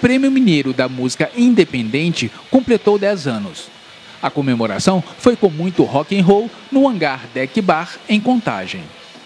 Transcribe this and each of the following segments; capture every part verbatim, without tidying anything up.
Prêmio Mineiro da Música Independente completou dez anos. A comemoração foi com muito rock and roll no Hangar Deck Bar, em Contagem.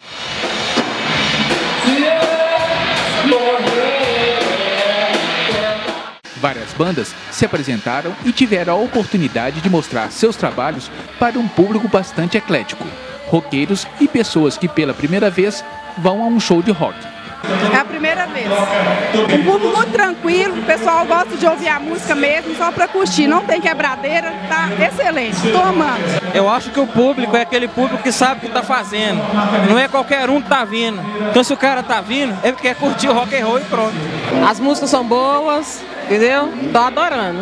Várias bandas se apresentaram e tiveram a oportunidade de mostrar seus trabalhos para um público bastante eclético, roqueiros e pessoas que pela primeira vez vão a um show de rock. É a primeira vez. Um público muito tranquilo, o pessoal gosta de ouvir a música mesmo, só para curtir, não tem quebradeira, tá excelente, tô amando. Eu acho que o público é aquele público que sabe o que tá fazendo, não é qualquer um que tá vindo. Então se o cara tá vindo, ele quer curtir o rock and roll e pronto. As músicas são boas, entendeu? Tô adorando.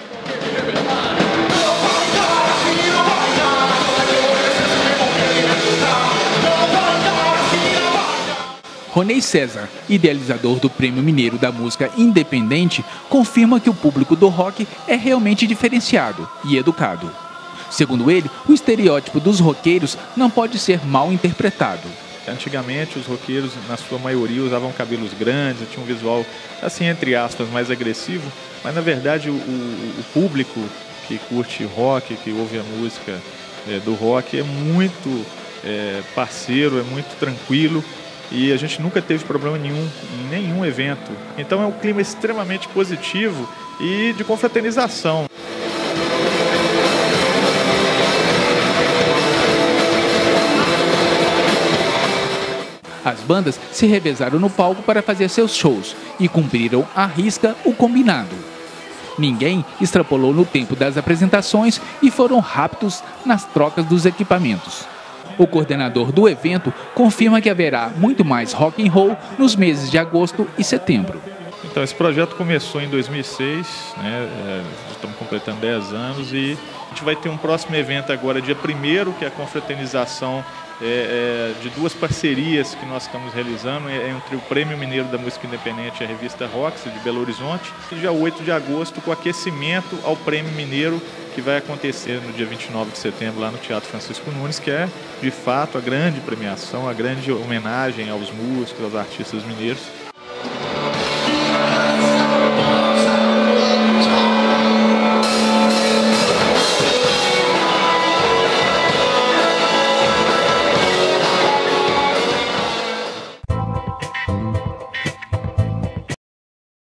Ronei César, idealizador do Prêmio Mineiro da Música Independente, confirma que o público do rock é realmente diferenciado e educado. Segundo ele, o estereótipo dos roqueiros não pode ser mal interpretado. Antigamente, os roqueiros, na sua maioria, usavam cabelos grandes, tinham um visual, assim, entre aspas, mais agressivo, mas, na verdade, o, o, o público que curte rock, que ouve a música é, do rock, é muito é, parceiro, é muito tranquilo. E a gente nunca teve problema nenhum em nenhum evento. Então é um clima extremamente positivo e de confraternização. As bandas se revezaram no palco para fazer seus shows e cumpriram à risca o combinado. Ninguém extrapolou no tempo das apresentações e foram rápidos nas trocas dos equipamentos. O coordenador do evento confirma que haverá muito mais rock and roll nos meses de agosto e setembro. Então, esse projeto começou em dois mil e seis, né? Estamos completando dez anos e a gente vai ter um próximo evento agora, dia primeiro, que é a confraternização é, é, de duas parcerias que nós estamos realizando, é, entre o Prêmio Mineiro da Música Independente e a revista Rox, de Belo Horizonte, e dia oito de agosto, com aquecimento ao Prêmio Mineiro, que vai acontecer no dia vinte e nove de setembro lá no Teatro Francisco Nunes, que é, de fato, a grande premiação, a grande homenagem aos músicos, aos artistas mineiros.